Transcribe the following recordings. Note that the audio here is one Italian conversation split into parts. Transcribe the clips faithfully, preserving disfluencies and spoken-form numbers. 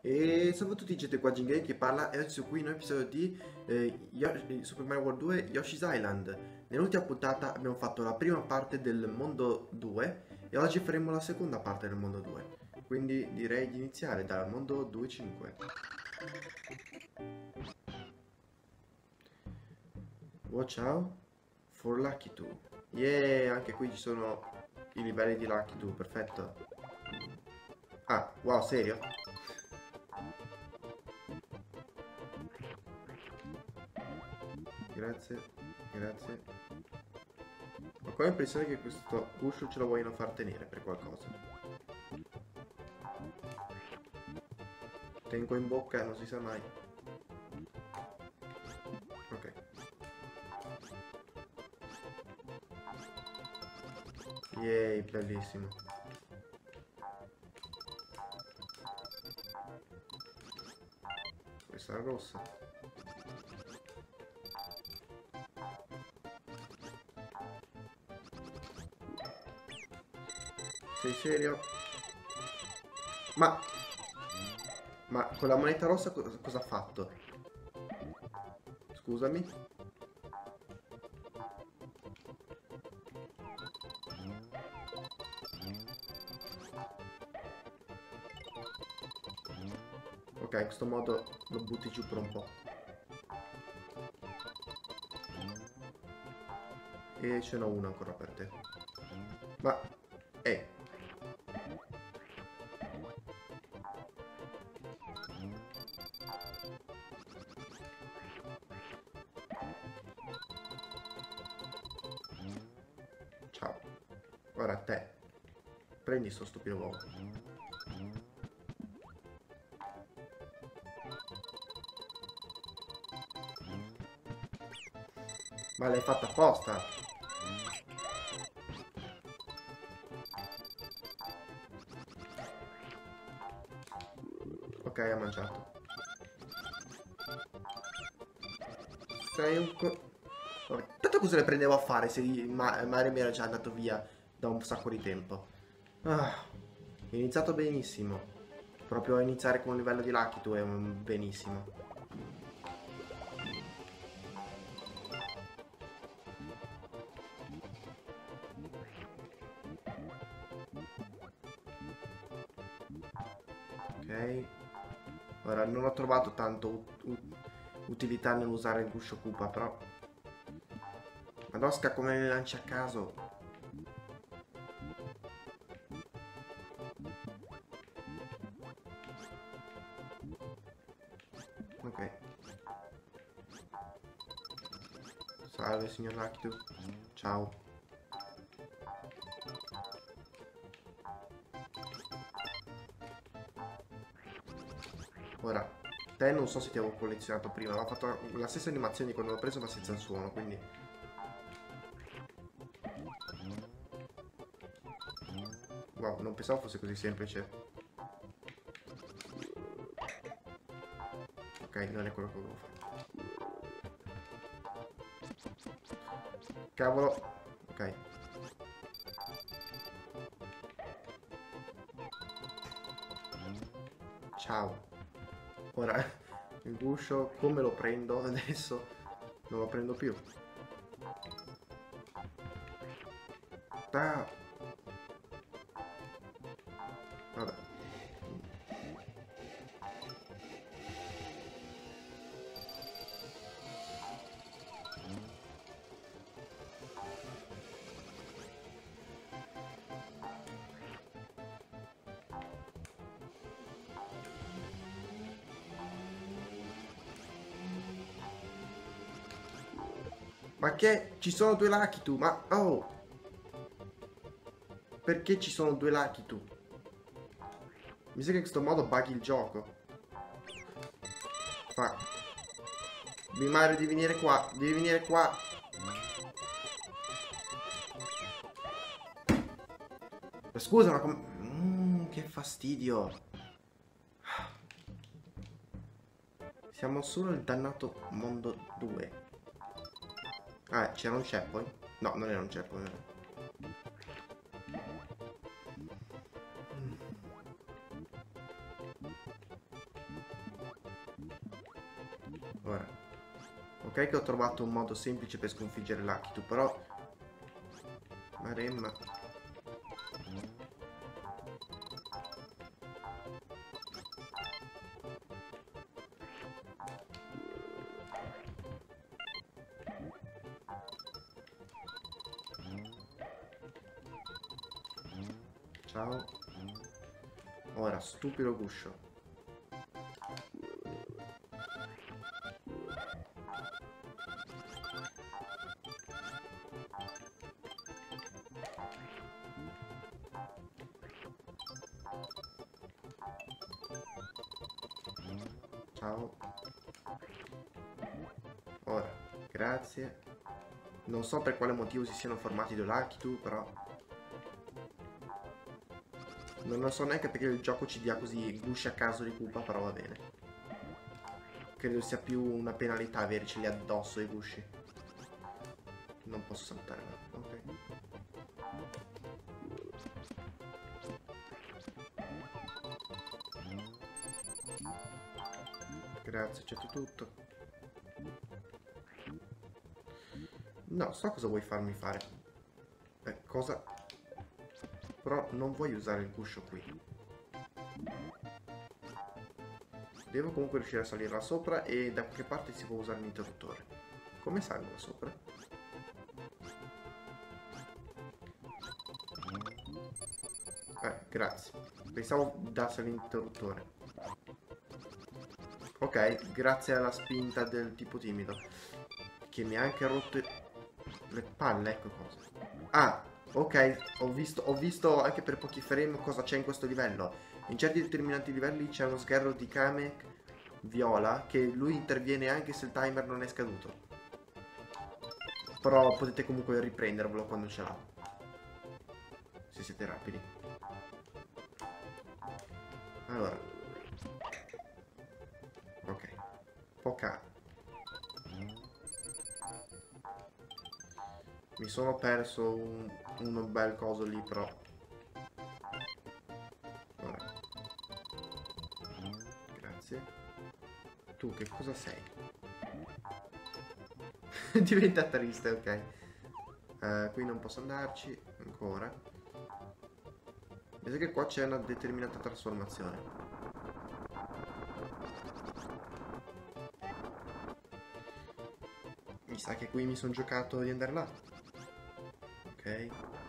E salve a tutti, gente qua Jingay che parla e oggi su qui un nuovo episodio di eh, Yosh- Super Mario World due Yoshi's Island. Nell'ultima puntata abbiamo fatto la prima parte del mondo due e oggi faremo la seconda parte del mondo due. Quindi direi di iniziare dal mondo due punto cinque. Watch out for Lucky two. Yeah, anche qui ci sono i livelli di Lucky two, perfetto. Ah, wow, serio? Grazie, grazie. Ho qua l'impressione che questo guscio ce lo vogliono far tenere per qualcosa. Tengo in bocca, non si sa mai. Ok. Yay, bellissimo. Questa è la rossa. Sei serio? Ma... Ma con la moneta rossa cosa, cosa ha fatto? Scusami. Ok, in questo modo lo butti giù per un po'. E ce n'ho uno ancora per te. Ma... Eh. Ciao. Ora te. Prendi sto stupido uovo. Ma l'hai fatta apposta. Ok, ha mangiato. Sei un co... Vabbè, tanto cosa le prendevo a fare se Ma- Mario mi era già andato via da un sacco di tempo. Ah, è iniziato benissimo. Proprio a iniziare con un livello di Lucky two è un benissimo. Ok. Ora non ho trovato tanto ut- ut- utilità nell'usare il guscio Koopa, però... Madosca come le lanci a caso. Ok. Salve signor Lucky two. Ciao. Ora, te non so se ti avevo collezionato prima, avevo fatto la stessa animazione di quando l'ho preso ma senza il suono, quindi... Wow, non pensavo fosse così semplice. Ok, non è quello che volevo fare. Cavolo. Ok. Ciao. Ora, il guscio, come lo prendo adesso? Non lo prendo più. Ah. Vabbè. Ma che? Ci sono due Lucky two, ma... Oh! Perché ci sono due Lucky two? Mi sa che in questo modo bughi il gioco. Fa... Mario, devi venire qua, devi venire qua. Ma scusa, ma come... Mm, che fastidio. Siamo solo nel dannato mondo due. Ah, c'era un checkpoint? No, non era un checkpoint. Era. Ora. Ok che ho trovato un modo semplice per sconfiggere Lakitu, però... Maremma. Ciao. Ora, stupido guscio. Ciao. Ora, grazie. Non so per quale motivo si siano formati due Lakitu, però... Non lo so neanche perché il gioco ci dia così gusci a caso di Koopa, però va bene. Credo sia più una penalità averceli addosso i gusci. Non posso saltare là, ok. Grazie, accetto tutto. No, so cosa vuoi farmi fare. Eh, cosa? Però non vuoi usare il guscio qui. Devo comunque riuscire a salire là sopra e da qualche parte si può usare l'interruttore. Come salgo là sopra? Eh, grazie. Pensavo dasse l'interruttore. Ok, grazie alla spinta del tipo timido. Che mi ha anche rotto le palle, ecco cosa. Ah, ok, ho visto, ho visto anche per pochi frame cosa c'è in questo livello. In certi determinati livelli c'è uno sgherro di Kamek viola che lui interviene anche se il timer non è scaduto. Però potete comunque riprendervelo quando ce l'ha. Se siete rapidi. Allora. Ok. Poca. Mi sono perso un, un bel coso lì, però. Ora. Grazie. Tu che cosa sei? Diventa triste, ok. Uh, qui non posso andarci ancora. Mi sa che qua c'è una determinata trasformazione. Mi sa che qui mi sono giocato di andare là. Ok.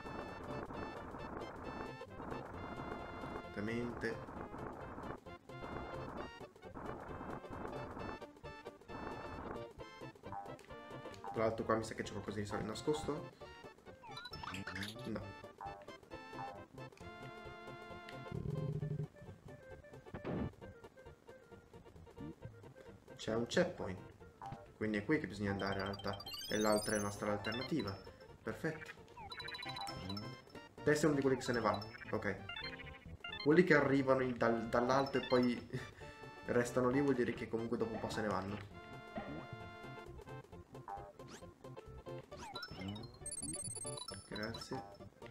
Esattamente. Tra l'altro qua mi sa che c'è qualcosa di solito nascosto. No. C'è un checkpoint. Quindi è qui che bisogna andare in realtà. E l'altra è una strada alternativa. Perfetto. Questo è uno di quelli che se ne va. Ok. Quelli che arrivano dal, dall'alto e poi restano lì vuol dire che comunque dopo un po' se ne vanno. Grazie.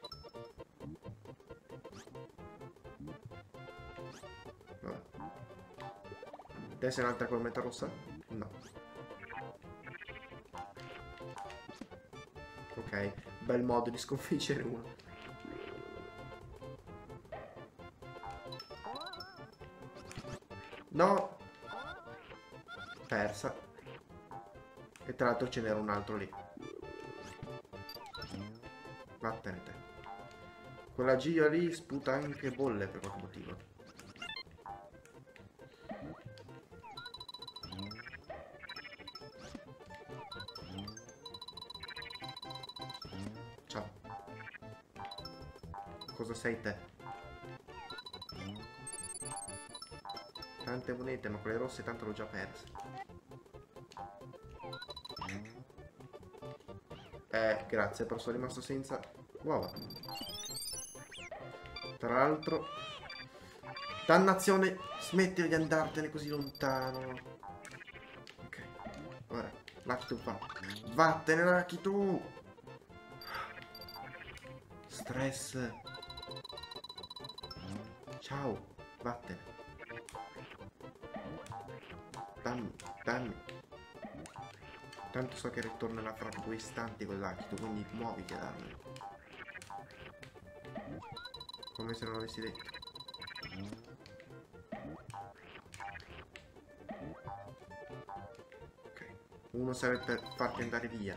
Vabbè. Adesso è un'altra colometta rossa? No. Ok, bel modo di sconfiggere uno. No! Persa. E tra l'altro ce n'era un altro lì. Vattene te. Quella gira lì sputa anche bolle per qualche motivo. Ciao. Cosa sei te? Tante monete, ma quelle rosse tanto l'ho già perse. Eh, grazie, però sono rimasto senza uova. Tra l'altro... Dannazione! Smetti di andartene così lontano. Ok. Ora, Lakitu va. Vattene, Lakitu! Stress. Ciao. Vattene. Dammi, dammi. Tanto so che ritornerà fra due istanti con l'Akido, quindi muoviti a darmelo. Come se non avessi detto. Ok. Uno serve per farti andare via.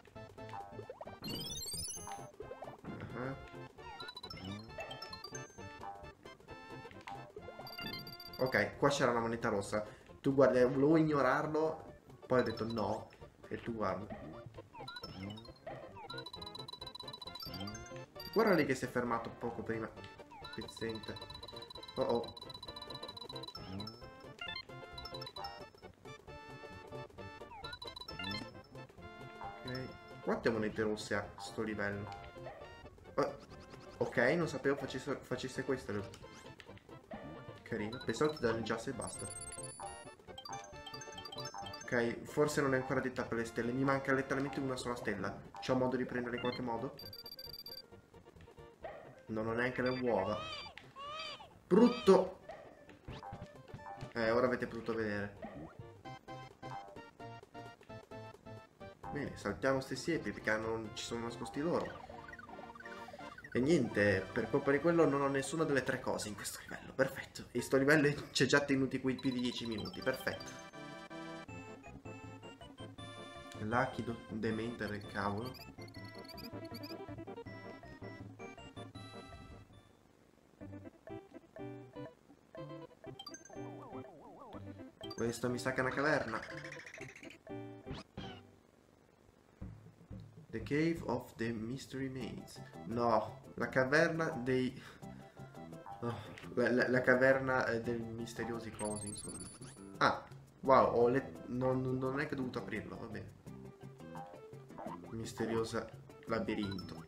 Uh-huh. Ok, qua c'era una moneta rossa. Tu guardi, volevo ignorarlo, poi ho detto no. E tu guarda. Guarda lì che si è fermato poco prima. Pezzente. Oh oh. Ok. Quante monete rosse ha sto livello? Oh. Ok, non sapevo facesse, facesse questo. Carino. Pensavo ti danneggiasse e basta. Ok, forse non è ancora detta per le stelle. Mi manca letteralmente una sola stella. C'ho modo di prendere in qualche modo? Non ho neanche le uova. Brutto! Eh, ora avete potuto vedere. Bene, saltiamo queste siepi perché non ci sono nascosti loro. E niente, per colpa di quello non ho nessuna delle tre cose in questo livello. Perfetto. E sto livello ci è già tenuti qui più di dieci minuti. Perfetto. L'Akido demente del cavolo. Questo mi sa che è una caverna. The Cave of the Mystery Maze. No, la caverna dei... Oh, la, la, la caverna eh, dei misteriosi cosi, insomma. Ah, wow, ho le... non, non è che ho dovuto aprirlo, va bene. Misteriosa labirinto.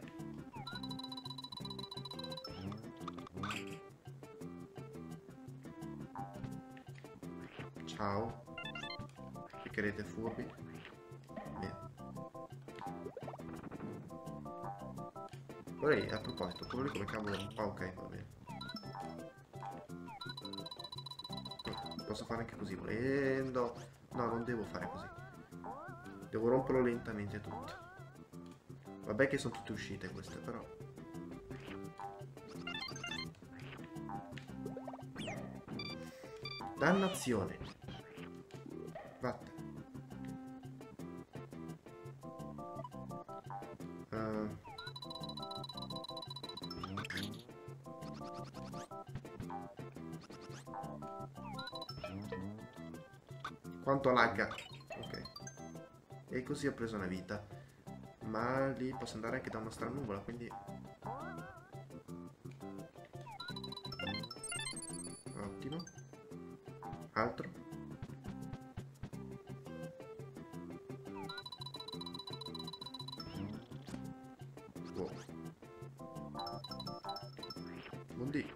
Ciao. Piccherete furbi. Bene. Vorrei, a proposito, quello lì come cavolo... Ah, ok, va bene. Posso fare anche così, volendo. No, non devo fare così. Devo romperlo lentamente tutto. Vabbè che sono tutte uscite queste, però. Dannazione. Vatte. Uh. Quanto lagga. Ok. E così ho preso una vita. Ma lì posso andare anche da una strannuvola, quindi... Ottimo. Altro. Wow. Buondì.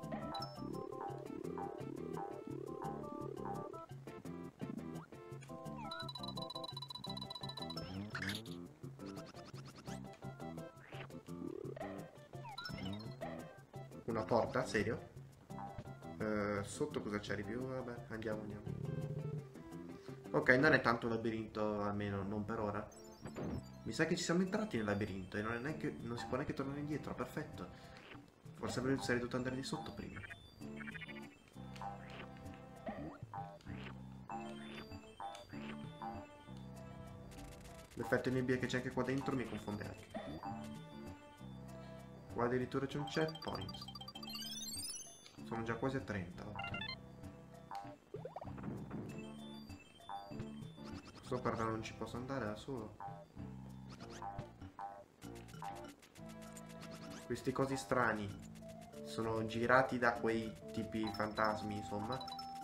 Una porta? Serio? Uh, sotto cosa c'è di più? Vabbè, andiamo, andiamo. Ok, non è tanto un labirinto, almeno non per ora. Mi sa che ci siamo entrati nel labirinto e non, è neanche, non si può neanche tornare indietro, perfetto. Forse avrei sarei dovuto andare di sotto prima. L'effetto nebbia che c'è anche qua dentro mi confonde anche. Qua addirittura c'è un checkpoint. Sono già quasi a trenta, ottimo. Sopra non ci posso andare da solo. Questi cosi strani sono girati da quei tipi fantasmi, insomma.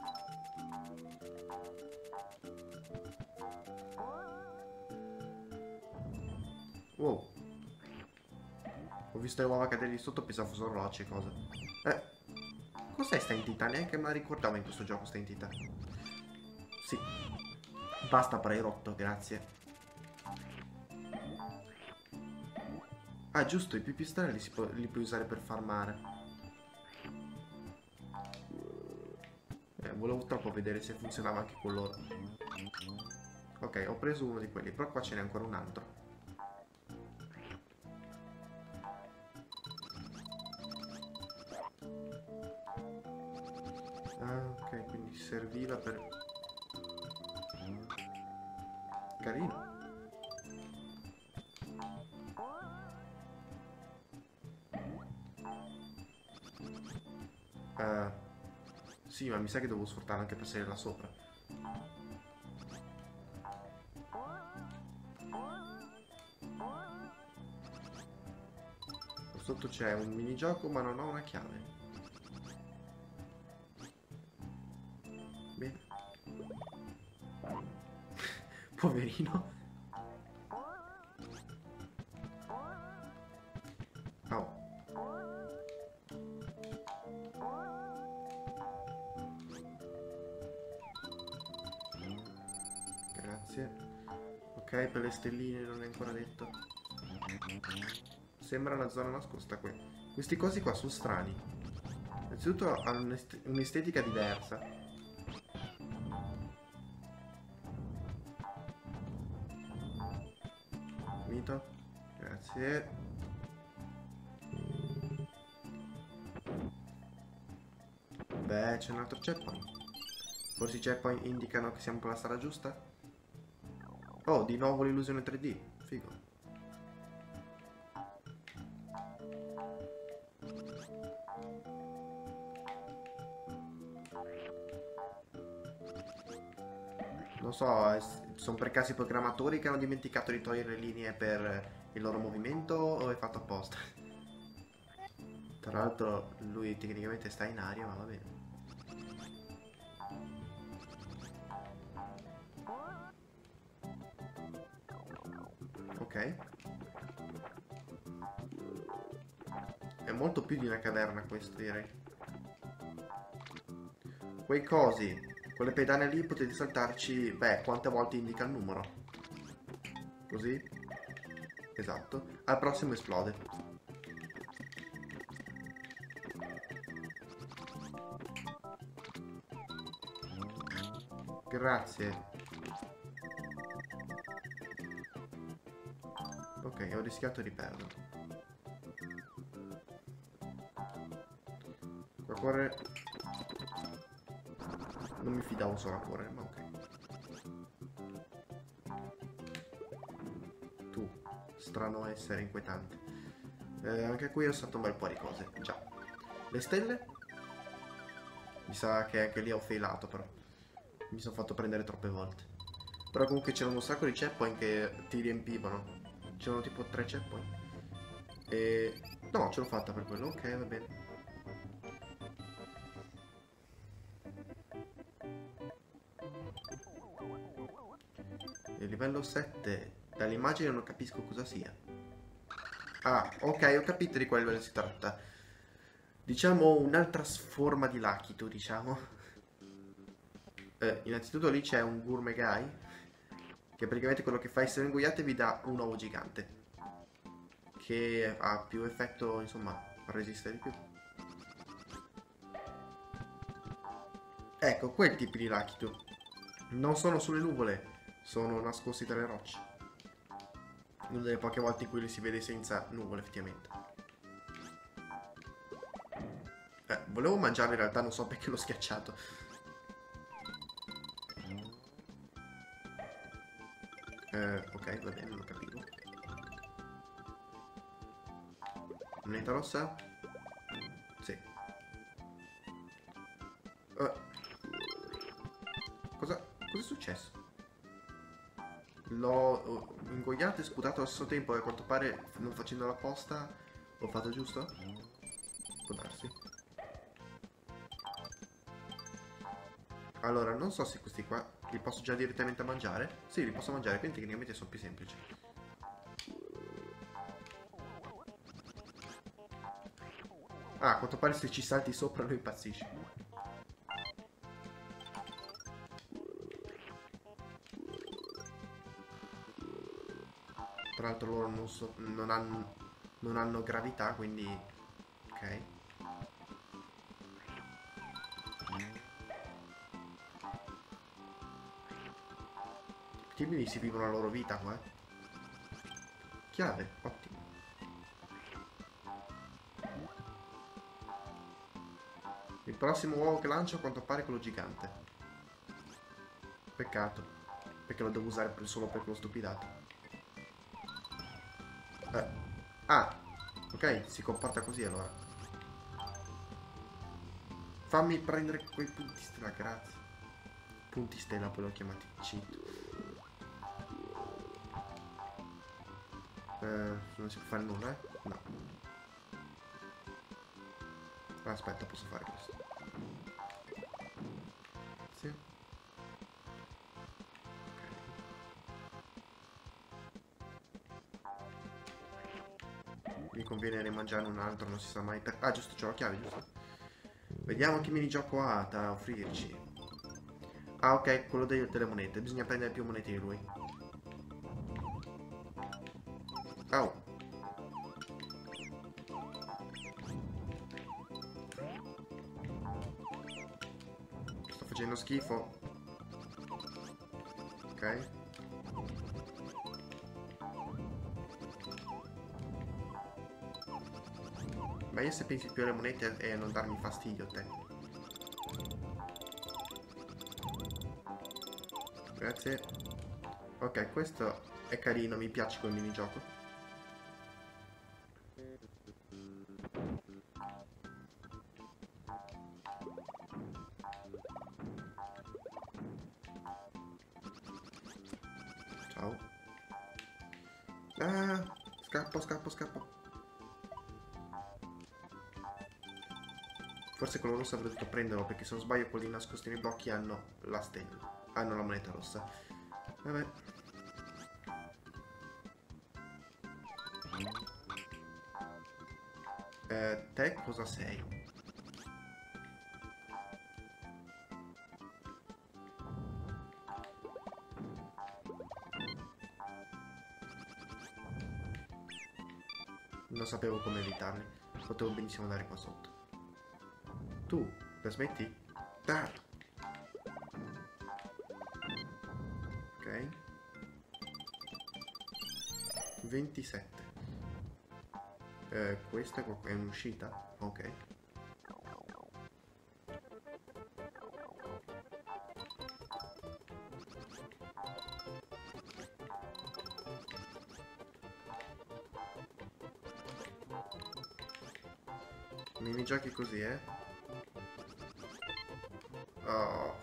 Wow. Ho visto le uova cadere di sotto, pensavo fossero rocce, cosa. Eh. Cos'è sta entità? Neanche me la ricordavo in questo gioco sta entità. Sì. Basta per hai rotto, grazie. Ah, giusto, i pipistrelli si può, li puoi usare per farmare. Eh, volevo troppo vedere se funzionava anche con loro. Ok, Ok, ho preso uno di quelli, però qua ce n'è ancora un altro. Ah, ok, quindi serviva per... Carino. Uh, sì, ma mi sa che devo sfruttarlo anche per salire là sopra. Sotto c'è un minigioco, ma non ho una chiave. Bene. Poverino. Oh. Grazie. Ok, per le stelline non è ancora detto. Sembra una zona nascosta qui. Questi cosi qua sono strani. Innanzitutto hanno un'estetica diversa. Finito. Grazie. Beh, c'è un altro checkpoint. Forse i checkpoint indicano che siamo per la strada giusta? Oh, di nuovo l'illusione tre D. Figo. Non so, sono per caso i programmatori che hanno dimenticato di togliere le linee per il loro movimento o è fatto apposta? Tra l'altro lui tecnicamente sta in aria, ma va bene. Ok. È molto più di una caverna questo, direi. Quei cosi, quelle pedane lì potete saltarci, beh, quante volte indica il numero. Così. Esatto. Al prossimo esplode. Grazie. Ok, ho rischiato di perderlo. Qua correre. Non mi fidavo solo a correre, ma ok. Tu, strano essere inquietante. Eh, anche qui ho saltato un bel po' di cose. Già. Le stelle? Mi sa che anche lì ho failato, però. Mi sono fatto prendere troppe volte. Però comunque c'erano un sacco di checkpoint che ti riempivano. C'erano tipo tre checkpoint. E... no, ce l'ho fatta per quello. Ok, va bene. E livello sette. Dall'immagine non capisco cosa sia. Ah, ok, ho capito di quale livello si tratta. Diciamo un'altra forma di Lakitu, diciamo. Eh, innanzitutto lì c'è un Gourmet Guy, che praticamente quello che fa se lo ingoiate vi dà un uovo gigante, che ha più effetto, insomma, resiste di più. Ecco, quel tipo di Lakitu. Non sono sulle nuvole, sono nascosti tra le rocce. Una delle poche volte in cui li si vede senza nuvole, effettivamente. Eh, volevo mangiarlo in realtà, non so perché l'ho schiacciato. Eh, ok, va bene, lo capivo. Moneta rossa? Sì. Uh, cosa, cosa è successo? L'ho ingoiato e sputato allo stesso tempo e a quanto pare, non facendo la posta, l'ho fatto giusto? Può darsi. Allora, non so se questi qua li posso già direttamente mangiare. Sì, li posso mangiare, quindi tecnicamente sono più semplici. Ah, a quanto pare se ci salti sopra lui impazzisce. Tra l'altro loro non, so, non, hanno, non hanno gravità, quindi... ok. Timidi si vivono la loro vita qua, eh. Chiave, ottimo. Il prossimo uovo che lancio a quanto pare è quello gigante. Peccato, perché lo devo usare per- solo per quello stupidato. Eh. Ah, ok, si comporta così allora. Fammi prendere quei punti stella, grazie. Punti stella poi l'ho chiamati cheat. Eh, non si può fare nulla, eh? No. Aspetta, posso fare questo. Sì. Mi conviene rimangiare un altro, non si sa mai per... Ah, giusto, c'ho la chiave, giusto? Vediamo che minigioco ha da offrirci. Ah, ok, quello dei- delle monete. Bisogna prendere più monete di lui. Oh. Sto facendo schifo. Ok. Ma io se pensi più alle monete e a non darmi fastidio a te. Grazie. Ok, questo è carino, mi piace quel minigioco. Ciao. Ah, scappo, scappo, scappo. Forse quello rosso avrei dovuto prenderlo perché se non sbaglio quelli nascosti nei blocchi hanno la stella. Hanno la moneta rossa. Vabbè. Eh, te cosa sei? Non sapevo come evitarli. Potevo benissimo andare qua sotto. Tu, la smetti? Ah. Ok. ventisette. Eh, questa è un'uscita? Ok. Minigiochi così, eh? Oh.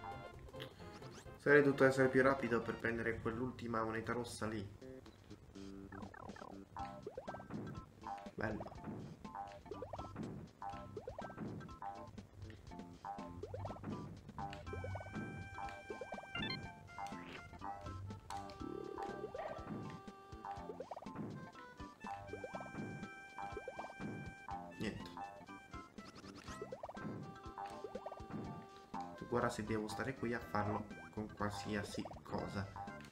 Sarei dovuto essere più rapido per prendere quell'ultima moneta rossa lì. Bello. Niente. Tu guarda se devo stare qui a farlo con qualsiasi cosa.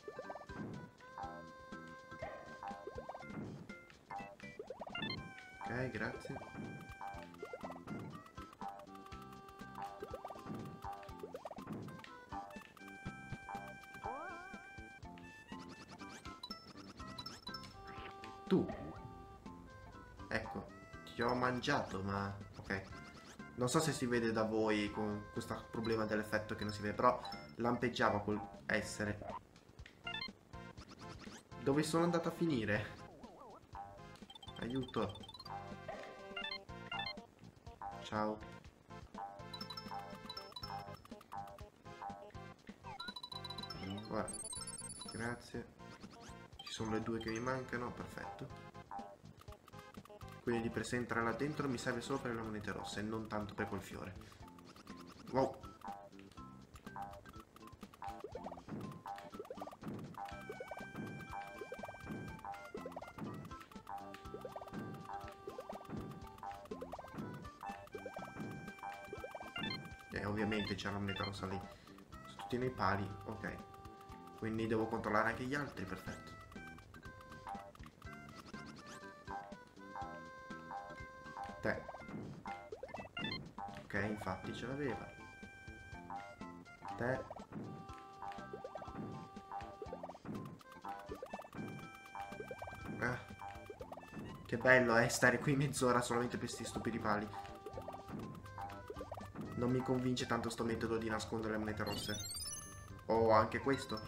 Ok, grazie. Tu. Ecco, ti ho mangiato, ma... ok. Non so se si vede da voi con questo problema dell'effetto che non si vede, però lampeggiava quel essere. Dove sono andato a finire? Aiuto. Ciao. Guarda. Grazie. Ci sono le due che mi mancano, perfetto. Quindi di per sé entrare là dentro mi serve solo per le monete rosse e non tanto per quel fiore. Wow. E ovviamente c'è la moneta rossa lì. Sono tutti nei pali, ok. Quindi devo controllare anche gli altri, perfetto. Te. Ok, infatti ce l'aveva. Te. Ah, che bello è stare qui mezz'ora solamente per questi stupidi pali. Non mi convince tanto sto metodo di nascondere le monete rosse. Oh, anche questo.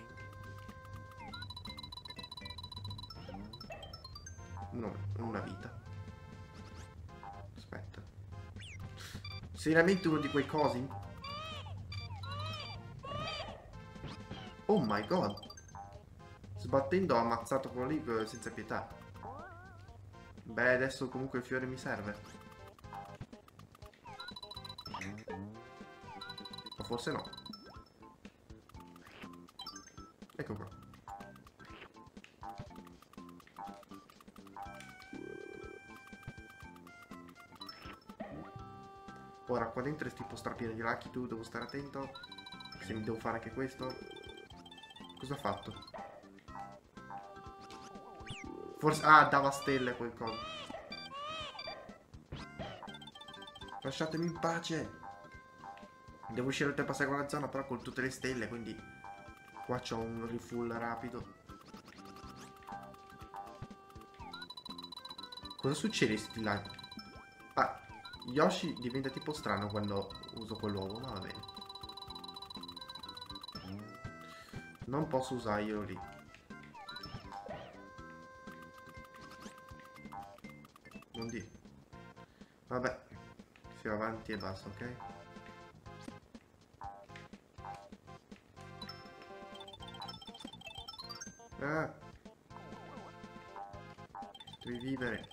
No, una vita. Aspetta. Seriamente uno di quei cosi? Oh my god. Sbattendo ho ammazzato quello lì senza pietà. Beh, adesso comunque il fiore mi serve. O forse no. Ecco qua. Ora qua dentro è tipo strapieno di lacchi, tu devo stare attento. Se mi devo fare anche questo. Cosa ha fatto? Forse... Ah, dava stelle quel coso. Lasciatemi in pace. Devo uscire per passare quella zona però con tutte le stelle, quindi qua c'ho un refull rapido. Cosa succede sti là? Ah, Yoshi diventa tipo strano quando uso quell'uovo, ma va bene. Non posso usarglielo lì. Non di. Vabbè, si va avanti e basta, ok? Ah. Devi vivere.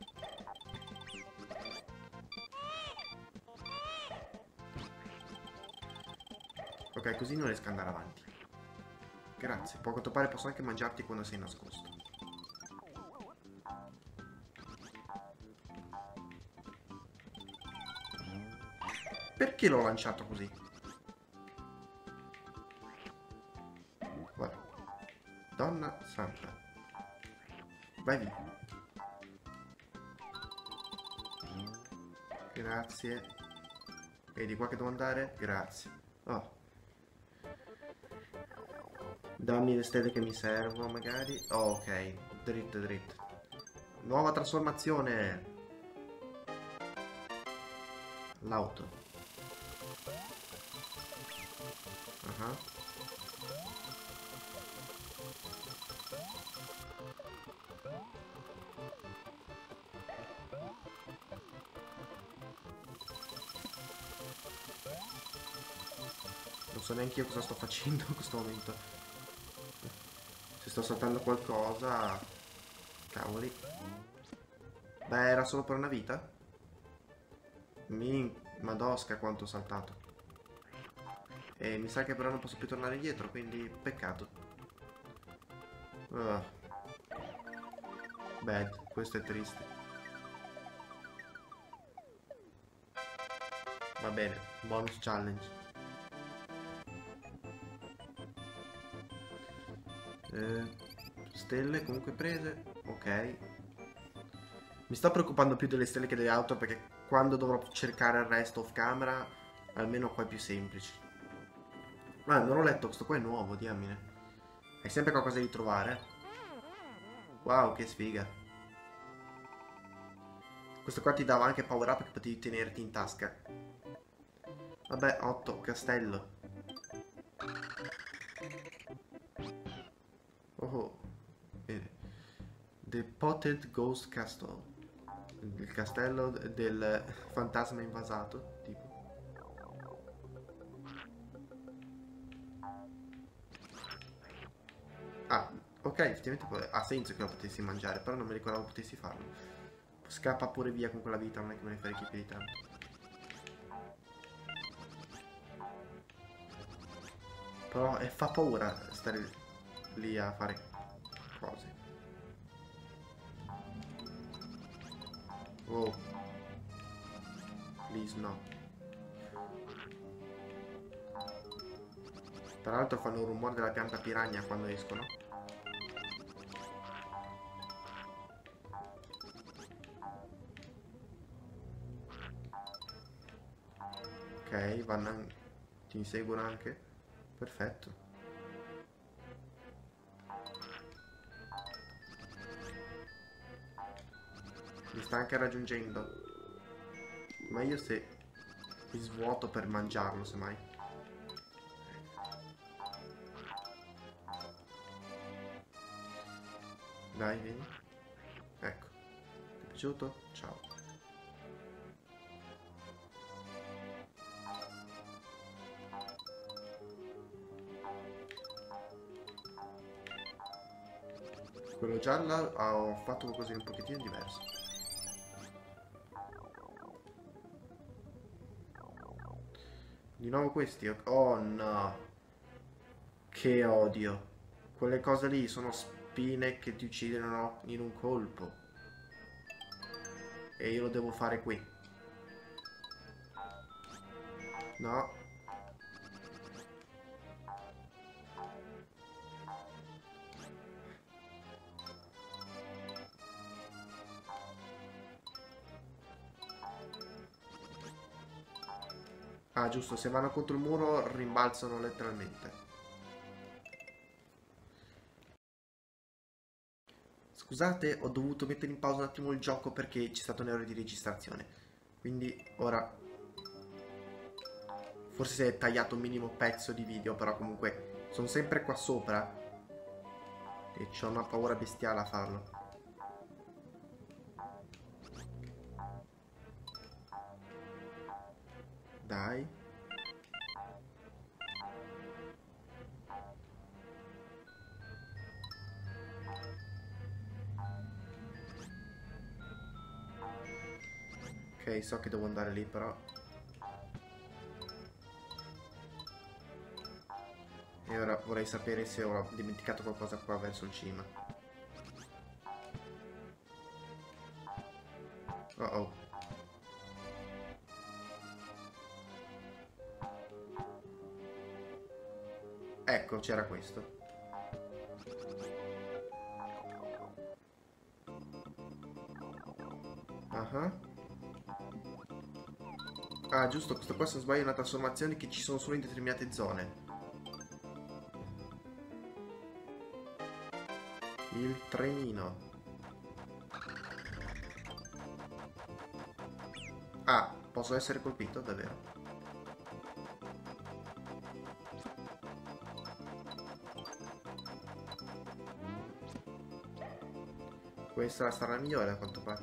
Ok, così non riesco ad andare avanti. Grazie. Poi a quanto pare posso anche mangiarti quando sei nascosto. Perché l'ho lanciato così? Guarda. Donna santa. Vai via. Grazie. Vedi qua che devo andare? Grazie. Oh. Dammi le stelle che mi servono magari. Oh, ok. Dritto, dritto. Nuova trasformazione. L'auto. Uh-huh. Non so neanche io cosa sto facendo in questo momento. Se sto saltando qualcosa... Cavoli. Beh, era solo per una vita? Min... Madosca quanto ho saltato. E mi sa che però non posso più tornare indietro, quindi peccato. Uh. Bad, questo è triste. Va bene, bonus challenge. Eh, stelle comunque prese, ok. Mi sto preoccupando più delle stelle che delle auto perché quando dovrò cercare il resto off camera, almeno qua è più semplice. Ma non ho letto, questo qua è nuovo, diamine. Hai sempre qualcosa di trovare? Wow, che sfiga. Questo qua ti dava anche power up che potevi tenerti in tasca. Vabbè, otto, castello. Oh, bene. The Potted Ghost Castle. Il castello del fantasma invasato, tipo. Ah, ok, effettivamente ha senso che lo potessi mangiare, però non mi ricordavo potessi farlo. Scappa pure via con quella vita, non è che me ne freghi più di tanto. Però eh, fa paura stare lì a fare cose. Oh. Please no. Tra l'altro fanno un rumore della pianta piranha quando escono. Ok, vanno... ti inseguono anche. Perfetto. Mi sta anche raggiungendo. Ma io se mi svuoto per mangiarlo, semmai. Dai, vieni. Ecco. Ti è piaciuto? Ciao. Quello giallo ho fatto qualcosa di un pochettino diverso. Di nuovo questi? Oh no. Che odio. Quelle cose lì sono spine che ti uccidono in un colpo. E io lo devo fare qui. No. Ah, giusto, se vanno contro il muro rimbalzano letteralmente. Scusate, ho dovuto mettere in pausa un attimo il gioco perché c'è stato un errore di registrazione. Quindi ora forse si è tagliato un minimo pezzo di video, però comunque sono sempre qua sopra e c'ho una paura bestiale a farlo. Dai. Ok, so che devo andare lì però. E ora vorrei sapere se ho dimenticato qualcosa qua verso il cima. Oh oh. Ecco, c'era questo. Uh-huh. Ah, giusto, questo qua se non sbaglio è una trasformazione che ci sono solo in determinate zone. Il trenino. Ah, posso essere colpito, davvero? Questa sarà la migliore a quanto pare.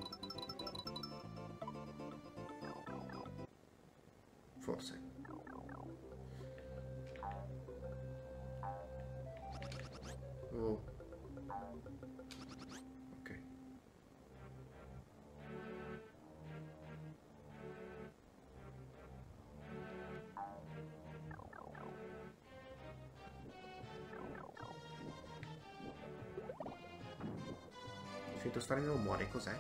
Forse. Oh. Ok. Sento strani rumori, cos'è?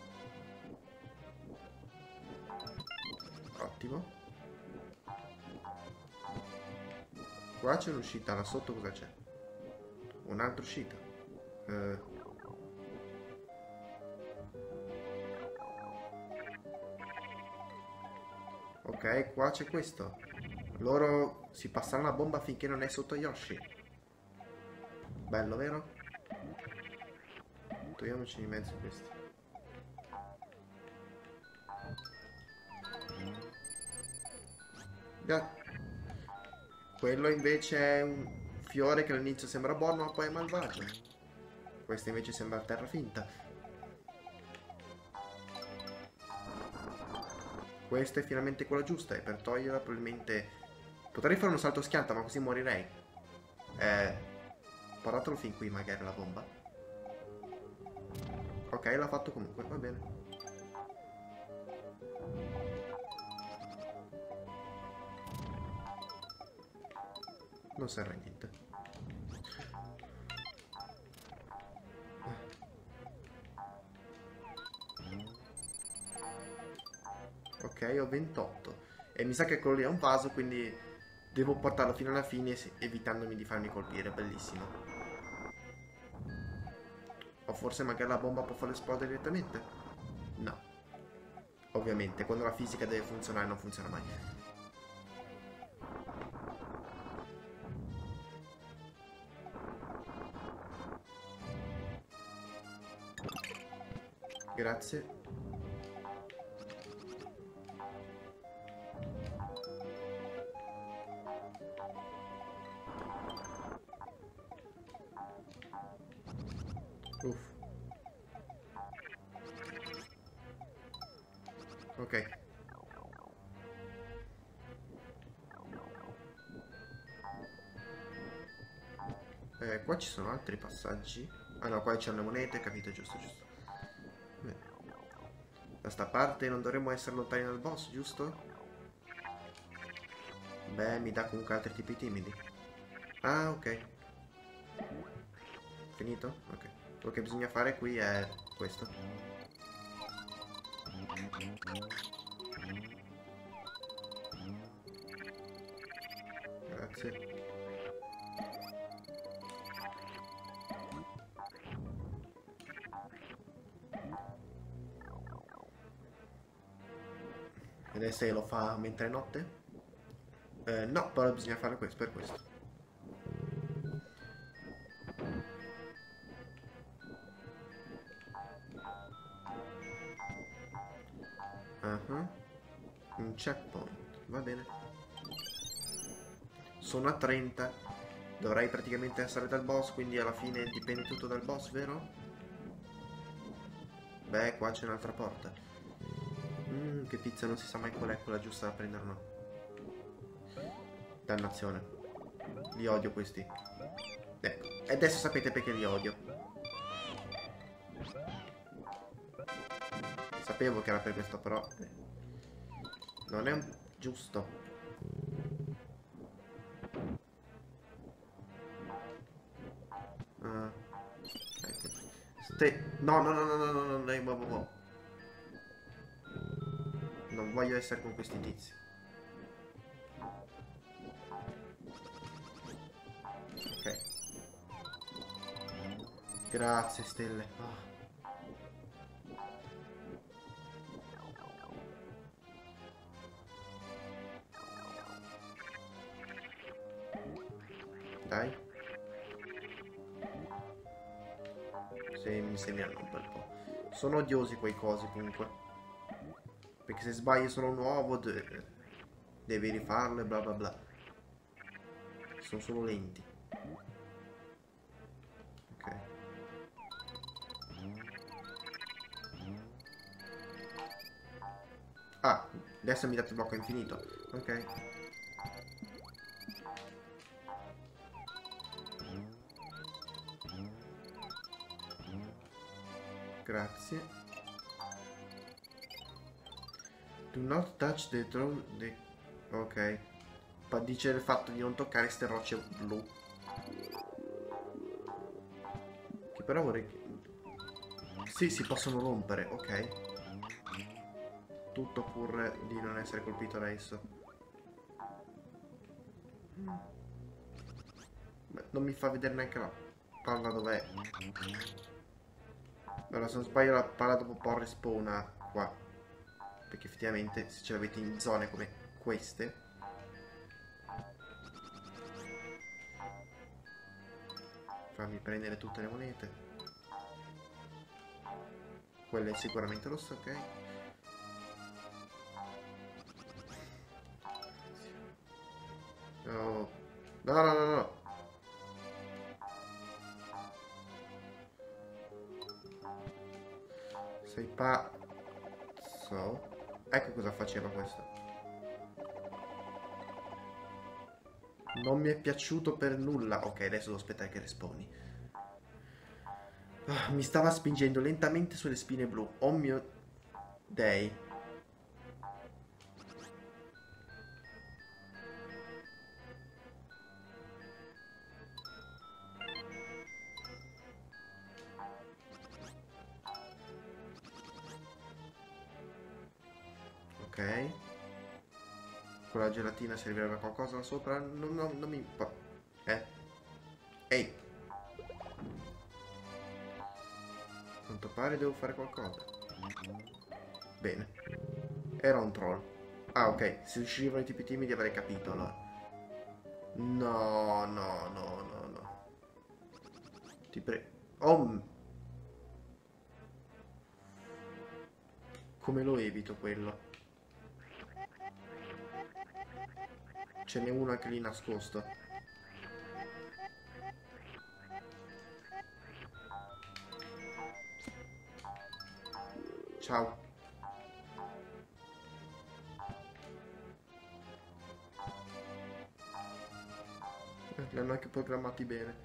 Ottimo. Qua c'è un'uscita, là sotto cosa c'è? Un'altra uscita. Eh. Ok, qua c'è questo. Loro si passeranno la bomba finché non è sotto Yoshi. Bello, vero? Togliamoci di mezzo questi. Yeah. Quello invece è un fiore che all'inizio sembra buono ma poi è malvagio. Questo invece sembra terra finta. Questa è finalmente quella giusta e per toglierla probabilmente potrei fare un salto schianta ma così morirei. Eh, portatelo fin qui magari la bomba. Ok, l'ha fatto comunque, va bene. Non serve a niente. Ok, ho ventotto. E mi sa che quello lì è un vaso, quindi devo portarlo fino alla fine evitandomi di farmi colpire. Bellissimo. O forse magari la bomba può farlo esplodere direttamente? No. Ovviamente, quando la fisica deve funzionare non funziona mai. Grazie. Uff. Ok. Eh, qua ci sono altri passaggi. Ah no, qua c'è le monete, capito, giusto, giusto. Beh. Da sta parte non dovremmo essere lontani dal boss, giusto? Beh, mi dà comunque altri tipi timidi. Ah, ok. Finito? Ok. Quello che bisogna fare qui è questo. Grazie. Vedete se lo fa mentre è notte? Eh, no, però bisogna fare questo per questo. Uh-huh. Un checkpoint, va bene. Sono a trenta. Dovrei praticamente essere dal boss, quindi alla fine dipende tutto dal boss, vero? Beh, qua c'è un'altra porta. Mmm, che pizza, non si sa mai qual è quella giusta da prendere o no. Dannazione. Li odio questi. Ecco, e adesso sapete perché li odio. Sapevo che era per questo, però non è un... giusto. Uh, ecco. Ste... No, no, no, no, no, no, no, no, no, no. Non voglio essere con questi tizi. Ok. Grazie, stelle. Oh. Dai. Sì, mi segnano un bel po'. Sono odiosi quei cosi comunque. Perché se sbagli solo un uovo de devi rifarlo e bla bla bla. Sono solo lenti. Ok. Ah, adesso mi date il blocco infinito. Ok. Grazie. Do not touch the throne. The... Ok. Pa dice il fatto di non toccare queste rocce blu. Che però vorrei... Sì, si possono rompere, ok. Tutto pur di non essere colpito da esso. Beh, non mi fa vedere neanche la palla dov'è. Allora, se non sbaglio la palla dopo un po' respawna qua. Perché effettivamente se ce l'avete in zone come queste. Fammi prendere tutte le monete. Quelle sicuramente rosse, ok. Oh. No, no, no, no. Sei pazzo. Ecco cosa faceva questo. Non mi è piaciuto per nulla. Ok, adesso devo aspettare che respawni. Ah, mi stava spingendo lentamente sulle spine blu. Oh mio dei. Ok. Con la gelatina servirebbe qualcosa là sopra? Non, non, non mi importa. Eh? Ehi! A quanto pare devo fare qualcosa. Bene. Era un troll. Ah, ok. Se uscivano i tipi timidi avrei capito allora. No, no, no, no, no. Ti prego. Oh! Come lo evito quello? Ce n'è uno anche lì nascosto. Ciao. Eh, li hanno anche programmati bene.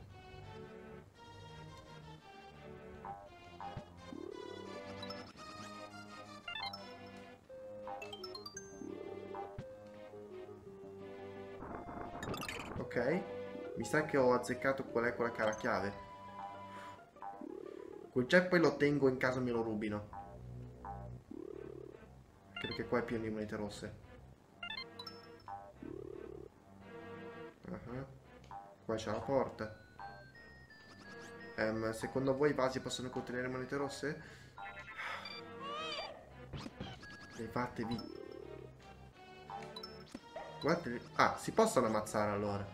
Ok, mi sa che ho azzeccato qual è quella cara chiave. Quel checkpoint lo tengo in caso me lo rubino. Anche perché qua è pieno di monete rosse. Uh-huh. Qua c'è la porta. Um, secondo voi i vasi possono contenere monete rosse? Levatevi. Guardate. Ah, si possono ammazzare allora.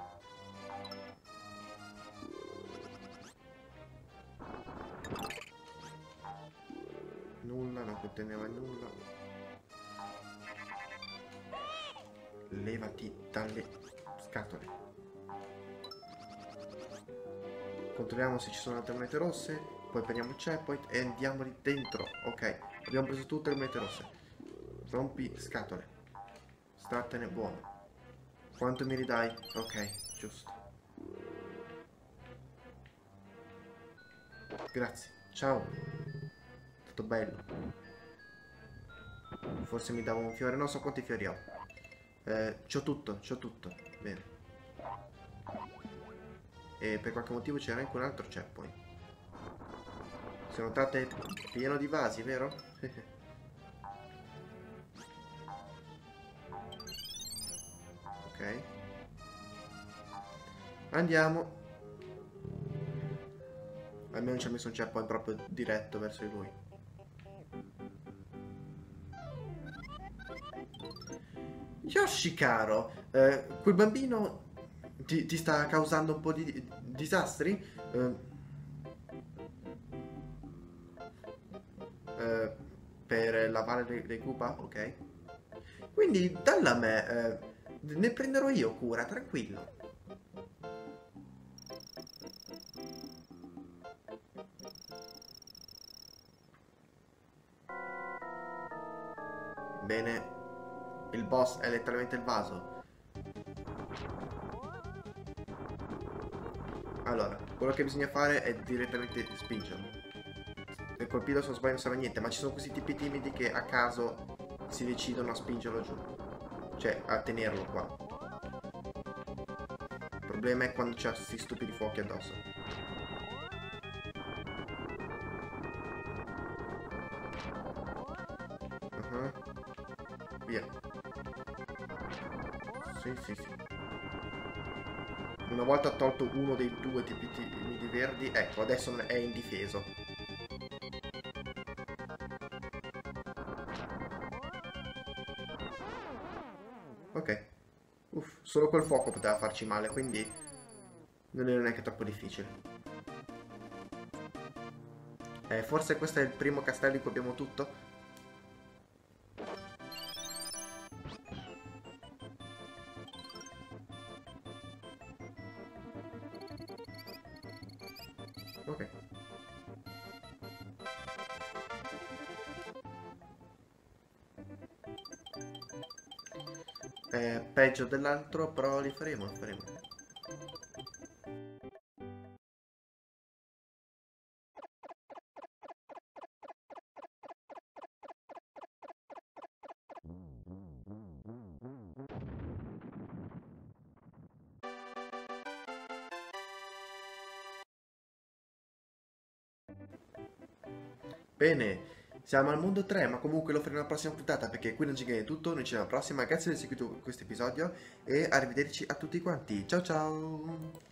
Nulla, non conteneva nulla. Levati dalle scatole. Controlliamo se ci sono altre monete rosse. Poi prendiamo il checkpoint e andiamo lì dentro. Ok, abbiamo preso tutte le monete rosse. Rompi scatole. Statene buono. Quanto mi ridai? Ok, giusto. Grazie. Ciao. È stato bello. Forse mi dava un fiore. Non so quanti fiori ho. Eh, c'ho tutto, c'ho tutto. Bene. E per qualche motivo c'era anche un altro checkpoint. Se notate, pieno di vasi, vero? Ok. Andiamo. Almeno ci ha messo un checkpoint proprio diretto verso di lui. Yoshi caro, eh, quel bambino ti, ti sta causando un po' di disastri? Eh, eh, per lavare le, le Koopa? Ok. Quindi dalla me, eh, ne prenderò io cura, tranquillo. Bene. Il boss è letteralmente il vaso. Allora, quello che bisogna fare è direttamente spingerlo. E colpirlo se non sbaglio non serve a niente, ma ci sono questi tipi timidi che a caso si decidono a spingerlo giù. Cioè, a tenerlo qua. Il problema è quando c'è questi stupidi fuochi addosso. Uh-huh. Via. Sì, sì, sì. Una volta tolto uno dei due tipi di verdi, ecco, adesso è indifeso. Ok. Uff, solo quel fuoco poteva farci male, quindi non è neanche troppo difficile. Eh, forse questo è il primo castello in cui abbiamo tutto. Ok. È peggio dell'altro, però li faremo, li faremo. Bene, siamo al mondo tre, ma comunque lo faremo nella prossima puntata perché qui non ci è tutto, noi ci vediamo alla prossima, grazie per aver seguito questo episodio e arrivederci a tutti quanti, ciao ciao!